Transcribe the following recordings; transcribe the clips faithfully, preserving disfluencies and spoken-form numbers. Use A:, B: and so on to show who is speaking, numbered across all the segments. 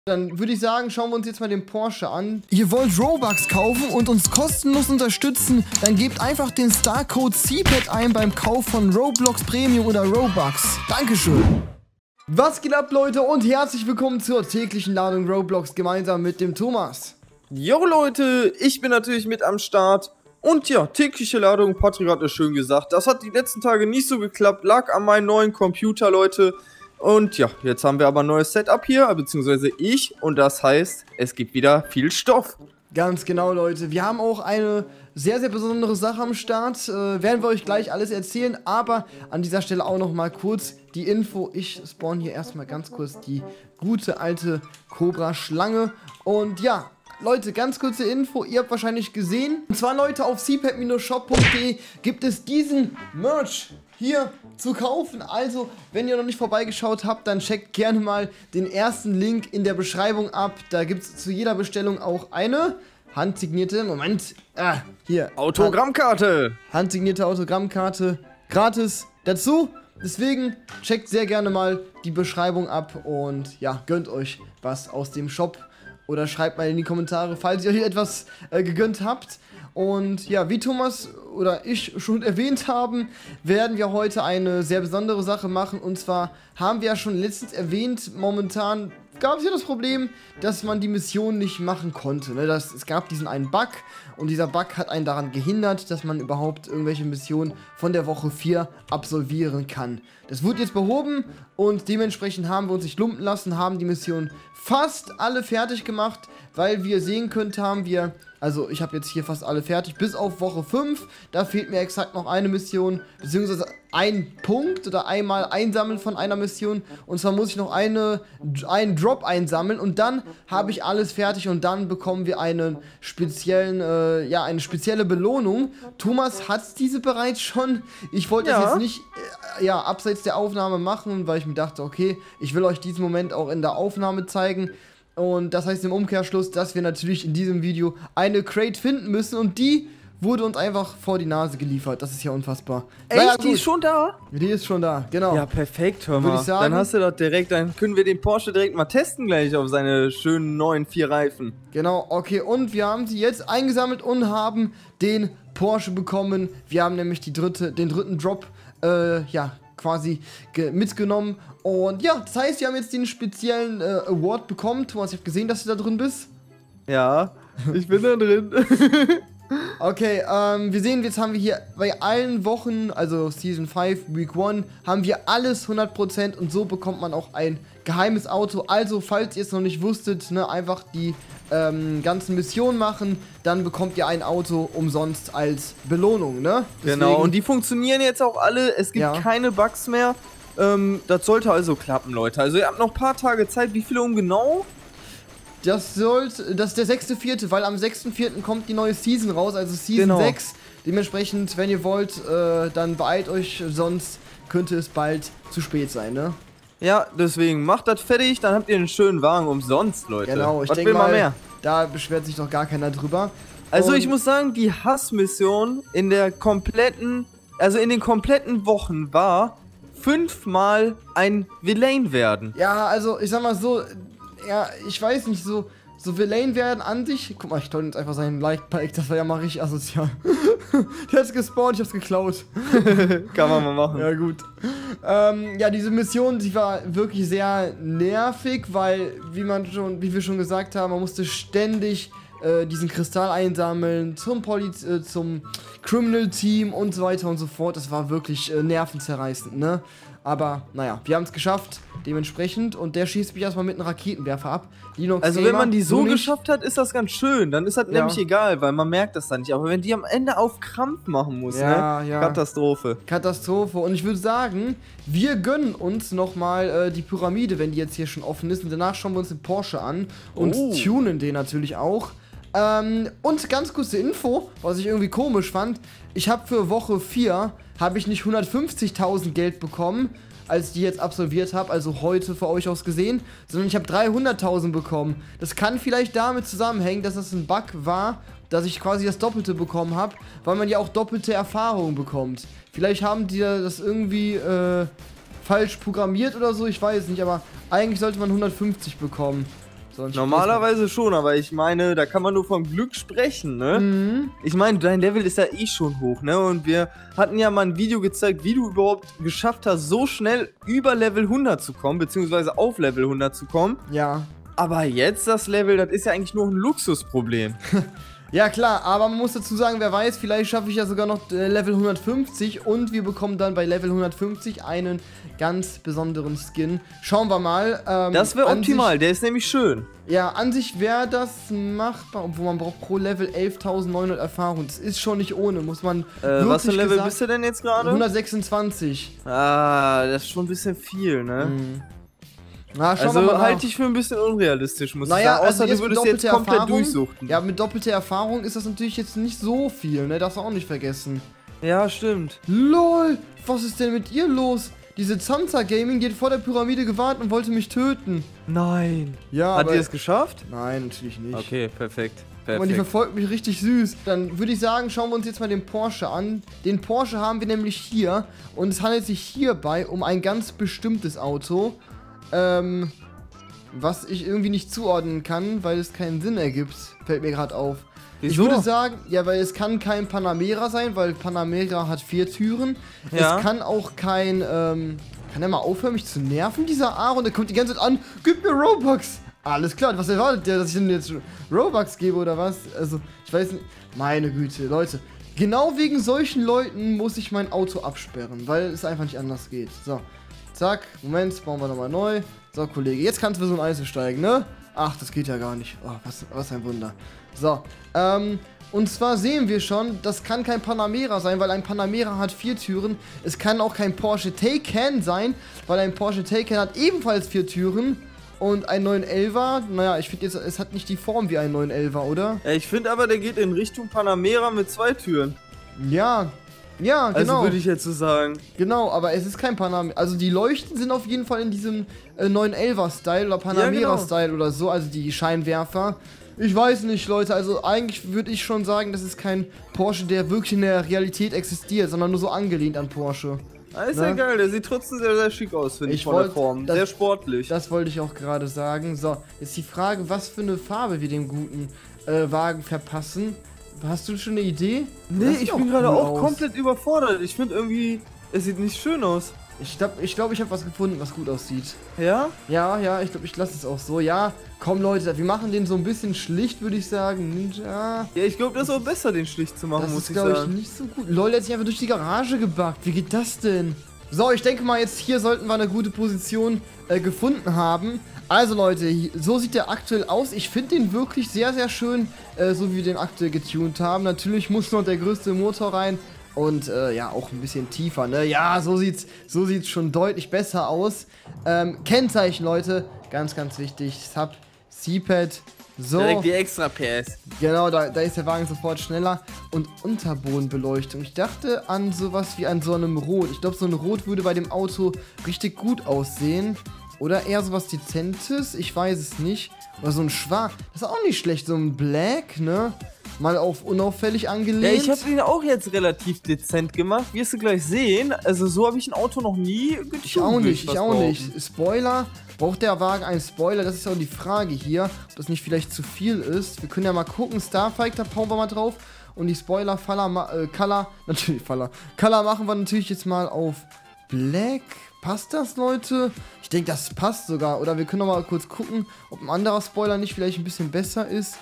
A: Dann würde ich sagen, schauen wir uns jetzt mal den Porsche an. Ihr wollt Robux kaufen und uns kostenlos unterstützen? Dann gebt einfach den Starcode C P A D ein beim Kauf von Roblox Premium oder Robux. Dankeschön. Was geht ab, Leute, und herzlich willkommen zur täglichen Ladung Roblox gemeinsam mit dem Thomas.
B: Jo, Leute, ich bin natürlich mit am Start. Und ja, tägliche Ladung, Patrick hat es schön gesagt. Das hat die letzten Tage nicht so geklappt, lag an meinem neuen Computer, Leute. Und ja, jetzt haben wir aber ein neues Setup hier, beziehungsweise ich. Und das heißt, es gibt wieder viel Stoff.
A: Ganz genau, Leute. Wir haben auch eine sehr, sehr besondere Sache am Start. Äh, werden wir euch gleich alles erzählen. Aber an dieser Stelle auch noch mal kurz die Info. Ich spawn hier erstmal ganz kurz die gute alte Cobra-Schlange. Und ja, Leute, ganz kurze Info, ihr habt wahrscheinlich gesehen, und zwar, Leute, auf c pad shop punkt de gibt es diesen Merch hier zu kaufen. Also, wenn ihr noch nicht vorbeigeschaut habt, dann checkt gerne mal den ersten Link in der Beschreibung ab. Da gibt es zu jeder Bestellung auch eine handsignierte, Moment, ah, hier.
B: Autogrammkarte.
A: Handsignierte Autogrammkarte, gratis dazu. Deswegen checkt sehr gerne mal die Beschreibung ab und ja, gönnt euch was aus dem Shop. Oder schreibt mal in die Kommentare, falls ihr hier etwas äh, gegönnt habt. Und ja, wie Thomas oder ich schon erwähnt haben, werden wir heute eine sehr besondere Sache machen. Und zwar haben wir ja schon letztens erwähnt, momentan gab es ja das Problem, dass man die Mission nicht machen konnte. Ne? Das, es gab diesen einen Bug und dieser Bug hat einen daran gehindert, dass man überhaupt irgendwelche Missionen von der Woche vier absolvieren kann. Das wurde jetzt behoben und dementsprechend haben wir uns nicht lumpen lassen, haben die Mission fast alle fertig gemacht, weil wir sehen könnt, haben wir, also ich habe jetzt hier fast alle fertig, bis auf Woche fünf, da fehlt mir exakt noch eine Mission, beziehungsweise ein Punkt oder einmal einsammeln von einer Mission, und zwar muss ich noch eine, einen Drop einsammeln und dann habe ich alles fertig und dann bekommen wir einen speziellen, äh, ja, eine spezielle Belohnung. Thomas hat diese bereits schon, ich wollte
B: ja.
A: das jetzt nicht, äh, ja, abseits der Aufnahme machen, weil ich mir dachte, okay, ich will euch diesen Moment auch in der Aufnahme zeigen. Und das heißt im Umkehrschluss, dass wir natürlich in diesem Video eine Crate finden müssen und die wurde uns einfach vor die Nase geliefert. Das ist ja unfassbar.
B: Echt?
A: Naja,
B: die ist schon da?
A: Die ist schon da, genau.
B: Ja, perfekt, hör mal.
A: Würde ich sagen.
B: Dann hast du doch direkt, dann können wir den Porsche direkt mal testen gleich auf seine schönen neuen vier Reifen.
A: Genau, okay, und wir haben sie jetzt eingesammelt und haben den Porsche bekommen. Wir haben nämlich die dritte, den dritten Drop, äh, ja, quasi mitgenommen. Und ja, das heißt, wir haben jetzt den speziellen äh, Award bekommen. Thomas, ich habe gesehen, dass du da drin bist.
B: Ja, ich bin da drin.
A: Okay, ähm, wir sehen, jetzt haben wir hier bei allen Wochen, also Season fünf, Week eins, haben wir alles hundert Prozent und so bekommt man auch ein geheimes Auto. Also, falls ihr es noch nicht wusstet, ne, einfach die ähm, ganzen Missionen machen, dann bekommt ihr ein Auto umsonst als Belohnung, ne? Deswegen,
B: genau, und die funktionieren jetzt auch alle, es gibt
A: ja.
B: keine Bugs mehr. Ähm, das sollte also klappen, Leute. Also ihr habt noch ein paar Tage Zeit, wie viele um genau?
A: Das sollte, das ist der sechste vierte, weil am sechsten vierten kommt die neue Season raus, also Season
B: genau.
A: sechs. Dementsprechend, wenn ihr wollt, äh, dann beeilt euch, sonst könnte es bald zu spät sein, ne?
B: Ja, deswegen macht das fertig, dann habt ihr einen schönen Wagen umsonst, Leute.
A: Genau, ich
B: Was
A: denke
B: will man
A: mal,
B: mehr?
A: Da beschwert sich doch gar keiner drüber.
B: Also
A: Und
B: ich muss sagen, die Hassmission in der kompletten, also in den kompletten Wochen war fünfmal ein Villain werden.
A: Ja, also ich sag mal so, ja, ich weiß nicht, so, so Villain werden an sich. Guck mal, ich toll jetzt einfach seinen Like-Bike, das war ja mal richtig asozial. Der hat's gespawnt, ich hab's geklaut.
B: Kann man mal machen.
A: Ja, gut. Ähm, ja, diese Mission, die war wirklich sehr nervig, weil, wie man schon, wie wir schon gesagt haben, man musste ständig äh, diesen Kristall einsammeln, zum Poliz äh, zum Criminal-Team und so weiter und so fort. Das war wirklich äh, nervenzerreißend, ne? Aber, naja, wir haben es geschafft, dementsprechend. Und der schießt mich erstmal mit einem Raketenwerfer ab. Linux
B: also
A: Gamer,
B: wenn man die so
A: nicht.
B: geschafft hat, ist das ganz schön. Dann ist das
A: Ja.
B: nämlich egal, weil man merkt das dann nicht. Aber wenn die am Ende auf Krampf machen muss,
A: Ja,
B: ne?
A: ja.
B: Katastrophe.
A: Katastrophe. Und ich würde sagen, wir gönnen uns nochmal äh, die Pyramide, wenn die jetzt hier schon offen ist. Und danach schauen wir uns den Porsche an und
B: Oh.
A: tunen den natürlich auch. Ähm, und ganz kurze Info, was ich irgendwie komisch fand. Ich habe für Woche vier, habe ich nicht hundertfünfzigtausend Geld bekommen, als ich die jetzt absolviert habe, also heute für euch aus gesehen, sondern ich habe dreihunderttausend bekommen. Das kann vielleicht damit zusammenhängen, dass das ein Bug war, dass ich quasi das Doppelte bekommen habe, weil man ja auch doppelte Erfahrung bekommt. Vielleicht haben die das irgendwie äh, falsch programmiert oder so, ich weiß nicht, aber eigentlich sollte man hundertfünfzig bekommen. Soll ein
B: Normalerweise schon, aber ich meine, da kann man nur vom Glück sprechen, ne?
A: Mhm.
B: Ich meine, dein Level ist ja eh schon hoch, ne? Und wir hatten ja mal ein Video gezeigt, wie du überhaupt geschafft hast, so schnell über Level hundert zu kommen, beziehungsweise auf Level hundert zu kommen.
A: Ja.
B: Aber jetzt das Level, das ist ja eigentlich nur ein Luxusproblem.
A: Ja klar, aber man muss dazu sagen, wer weiß, vielleicht schaffe ich ja sogar noch äh, Level hundertfünfzig und wir bekommen dann bei Level hundertfünfzig einen ganz besonderen Skin. Schauen wir mal. Ähm,
B: Das wäre
A: an
B: optimal,
A: sich-
B: der ist nämlich schön.
A: Ja, an sich wäre das machbar, obwohl man braucht pro Level elftausendneunhundert Erfahrung. Das ist schon nicht ohne, muss man
B: Äh,
A: wirklich
B: was für ein Level
A: gesagt,
B: bist du denn jetzt gerade?
A: hundertsechsundzwanzig.
B: Ah, das ist schon ein bisschen viel, ne?
A: Mhm. Na, schauen wir
B: Also
A: mal
B: halte
A: nach.
B: ich für ein bisschen unrealistisch, muss
A: Naja,
B: ich sagen. Außer
A: also
B: du
A: jetzt
B: würdest
A: mit
B: jetzt
A: doppelter
B: komplett
A: Erfahrung,
B: durchsuchten.
A: Ja, mit doppelter Erfahrung ist das natürlich jetzt nicht so viel, ne? Darfst du auch nicht vergessen.
B: Ja, stimmt.
A: LOL, was ist denn mit ihr los? Diese Zanza Gaming, die hat vor der Pyramide gewartet und wollte mich töten.
B: Nein.
A: Ja,
B: Hat
A: aber...
B: die es geschafft?
A: Nein, natürlich nicht.
B: Okay, perfekt.
A: Guck mal, die
B: Perfekt.
A: verfolgt mich richtig süß. Dann würde ich sagen, schauen wir uns jetzt mal den Porsche an. Den Porsche haben wir nämlich hier. Und es handelt sich hierbei um ein ganz bestimmtes Auto. Ähm, was ich irgendwie nicht zuordnen kann, weil es keinen Sinn ergibt. Fällt mir gerade auf. Ich
B: Wieso?
A: würde sagen, ja, weil es kann kein Panamera sein, weil Panamera hat vier Türen.
B: Ja.
A: Es kann auch kein, ähm, kann er mal aufhören, mich zu nerven, dieser Aaron? Der kommt die ganze Zeit an, gib mir Robux. Alles klar, was erwartet der, dass ich denn jetzt Robux gebe oder was? Also, ich weiß nicht. Meine Güte, Leute. Genau wegen solchen Leuten muss ich mein Auto absperren, weil es einfach nicht anders geht. So, zack, Moment, bauen wir nochmal neu. So, Kollege, jetzt kannst du so ein Eis steigen, ne? Ach, das geht ja gar nicht. Oh, was, was ein Wunder. So, ähm, und zwar sehen wir schon, das kann kein Panamera sein, weil ein Panamera hat vier Türen. Es kann auch kein Porsche Taycan sein, weil ein Porsche Taycan hat ebenfalls vier Türen. Und ein neun elfer, naja, ich finde jetzt, es hat nicht die Form wie ein neun elfer, oder?
B: Ja, ich finde aber, der geht in Richtung Panamera mit zwei Türen.
A: Ja, ja, genau.
B: Also würde ich jetzt so sagen.
A: Genau, aber es ist kein Panamera. Also die Leuchten sind auf jeden Fall in diesem äh, neun elfer-Style oder Panamera-Style oder so, also die Scheinwerfer. Ich weiß nicht, Leute, also eigentlich würde ich schon sagen, das ist kein Porsche, der wirklich in der Realität existiert, sondern nur so angelehnt an Porsche.
B: Ah, ist
A: Ne?
B: ja geil, der sieht trotzdem sehr, sehr schick aus, finde ich,
A: Ich
B: von der
A: wollt-
B: Form.
A: das-
B: Sehr sportlich.
A: Das wollte ich auch gerade sagen. So, jetzt die Frage, was für eine Farbe wir dem guten äh, Wagen verpassen. Hast du schon eine Idee?
B: nee,
A: Das
B: ich
A: sieht
B: bin
A: auch
B: gerade
A: cool
B: auch
A: aus.
B: komplett überfordert. Ich finde irgendwie, es sieht nicht schön aus.
A: Ich glaube, ich, glaub, ich habe was gefunden, was gut aussieht.
B: Ja?
A: Ja, ja, ich glaube, ich lasse es auch so. Ja, komm Leute, wir machen den so ein bisschen schlicht, würde ich sagen. Ninja.
B: Ja, ich glaube, das ist auch besser, den schlicht zu machen,
A: Das
B: muss
A: ist,
B: ich
A: glaube ich,
B: sagen.
A: nicht so gut. Lol, der hat sich einfach durch die Garage gebackt. Wie geht das denn? So, ich denke mal, jetzt hier sollten wir eine gute Position äh, gefunden haben. Also Leute, hi- so sieht der aktuell aus. Ich finde den wirklich sehr, sehr schön, äh, so wie wir den aktuell getuned haben. Natürlich muss noch der größte Motor rein. Und äh, ja, auch ein bisschen tiefer, ne? Ja, so sieht's, so sieht's schon deutlich besser aus. Ähm, Kennzeichen, Leute, ganz, ganz wichtig. Sub, C-Pad, so.
B: Direkt die extra P S.
A: Genau, da, da ist der Wagen sofort schneller. Und Unterbodenbeleuchtung. Ich dachte an sowas wie an so einem Rot. Ich glaube, so ein Rot würde bei dem Auto richtig gut aussehen. Oder eher sowas Dezentes, ich weiß es nicht. Oder so ein Schwarz, das ist auch nicht schlecht. So ein Black, ne? Mal auf unauffällig angelehnt.
B: Ja, ich habe ihn auch jetzt relativ dezent gemacht. Wirst du gleich sehen. Also so habe ich ein Auto noch nie getuned.
A: Ich auch
B: würd
A: nicht, ich
B: fast
A: auch
B: behaupten.
A: nicht. Spoiler, braucht der Wagen einen Spoiler? Das ist auch die Frage hier, ob das nicht vielleicht zu viel ist. Wir können ja mal gucken, Starfighter, da hauen wir mal drauf. Und die Spoiler, Faller, ma- äh, Color, natürlich Faller. Color machen wir natürlich jetzt mal auf Black. Passt das, Leute? Ich denke, das passt sogar. Oder wir können noch mal kurz gucken, ob ein anderer Spoiler nicht vielleicht ein bisschen besser ist.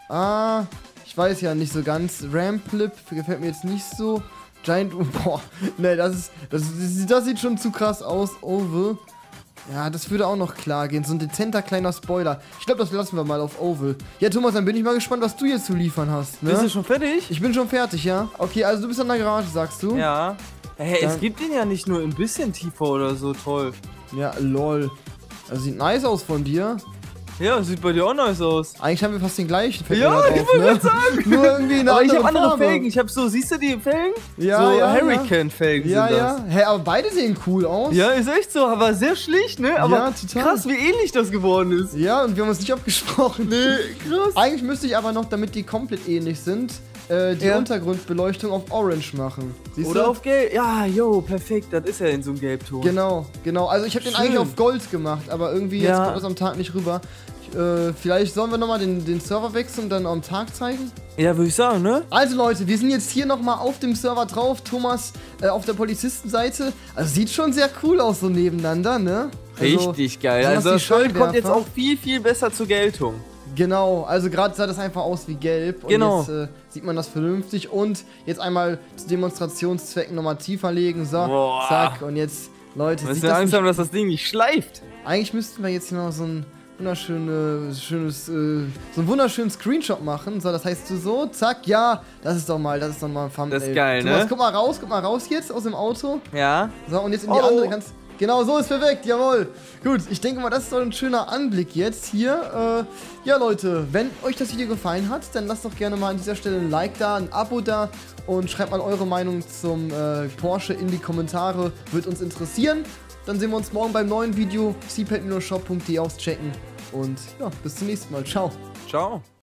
A: Ah, ich weiß ja nicht so ganz. Ramplip gefällt mir jetzt nicht so. Giant, boah, ne, das ist, das, ist, das sieht schon zu krass aus. Oval. Ja, das würde auch noch klar gehen. So ein dezenter kleiner Spoiler. Ich glaube, das lassen wir mal auf Oval. Ja, Thomas, dann bin ich mal gespannt, was du jetzt zu liefern hast, ne?
B: Bist du schon fertig?
A: Ich bin schon fertig, ja? Okay, also du bist an der Garage, sagst du?
B: Ja. Hey, es
A: Dann-
B: gibt ihn ja nicht nur ein bisschen tiefer oder so, toll.
A: Ja, lol. Das sieht nice aus von dir.
B: Ja, sieht bei dir auch nice aus.
A: Eigentlich haben wir fast den gleichen. fällt
B: Ja,
A: mir grad
B: ich
A: auf,
B: wollte
A: ne?
B: grad sagen.
A: Nur irgendwie eine
B: Aber ich
A: andere
B: habe andere
A: Farbe.
B: Felgen. Ich habe so, siehst du die Felgen?
A: Ja,
B: so
A: ja,
B: Hurricane-Felgen
A: Ja,
B: sind
A: ja. Hä, aber beide sehen cool aus.
B: das. Ja, ist echt so, aber sehr schlicht, ne? Aber
A: Ja, total.
B: krass, wie ähnlich das geworden ist.
A: Ja, und wir haben uns nicht abgesprochen.
B: Nee, krass.
A: Eigentlich müsste ich aber noch, damit die komplett ähnlich sind, äh, die
C: Ja.
A: Untergrundbeleuchtung auf Orange machen. Siehst
C: Oder
A: du?
C: auf Gelb. Ja, jo, perfekt. Das ist ja in so einem Gelbton.
A: Genau, genau. Also ich habe den
C: Schön.
A: eigentlich auf Gold gemacht, aber irgendwie jetzt
C: Ja.
A: kommt es am Tag nicht rüber. Ich, äh, vielleicht sollen wir nochmal den, den Server wechseln und dann am Tag zeigen?
C: Ja, würde ich sagen, ne?
A: Also Leute, wir sind jetzt hier nochmal auf dem Server drauf. Thomas äh, auf der Polizistenseite. Also sieht schon sehr cool aus so nebeneinander, ne? Also,
C: Richtig geil.
A: besonders
C: Also
A: die
C: das Gold kommt jetzt
A: Scheinwerfer.
C: auch viel, viel besser zur Geltung.
A: Genau, also gerade sah das einfach aus wie gelb. Und
C: Genau.
A: jetzt äh, sieht man das vernünftig. Und jetzt einmal zu Demonstrationszwecken nochmal tiefer legen. So,
C: Boah.
A: zack. Und jetzt, Leute,
C: Müssen
A: sieht
C: wir
A: das
C: Angst
A: nicht
C: haben, dass das Ding nicht schleift.
A: Eigentlich müssten wir jetzt hier noch so ein wunderschönes, schönes, äh, so einen wunderschönen Screenshot machen. So, das heißt du so, zack, ja, das ist doch mal, das ist doch mal ein Thumbnail.
C: Das ist geil,
A: Thomas,
C: ne?
A: guck mal raus, guck mal raus jetzt aus dem Auto.
C: Ja.
A: So, und jetzt in die
C: Oh.
A: andere ganz. Genau, so ist perfekt, jawohl. Gut, ich denke mal, das ist doch ein schöner Anblick jetzt hier. Äh, ja, Leute, wenn euch das Video gefallen hat, dann lasst doch gerne mal an dieser Stelle ein Like da, ein Abo da und schreibt mal eure Meinung zum äh, Porsche in die Kommentare. Würde uns interessieren. Dann sehen wir uns morgen beim neuen Video. c pad shop punkt de auschecken. Und ja, bis zum nächsten Mal. Ciao.
C: Ciao.